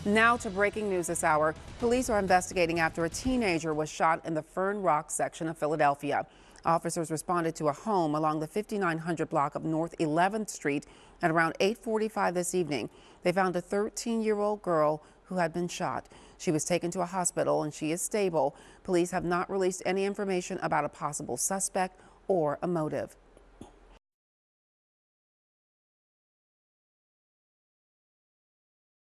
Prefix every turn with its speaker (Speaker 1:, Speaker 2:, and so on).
Speaker 1: Now to breaking news this hour. Police are investigating after a teenager was shot in the Fern Rock section of Philadelphia. Officers responded to a home along the 5900 block of North 11th Street at around 8:45 this evening. They found a 13-year-old girl who had been shot. She was taken to a hospital and she is stable. Police have not released any information about a possible suspect or a motive.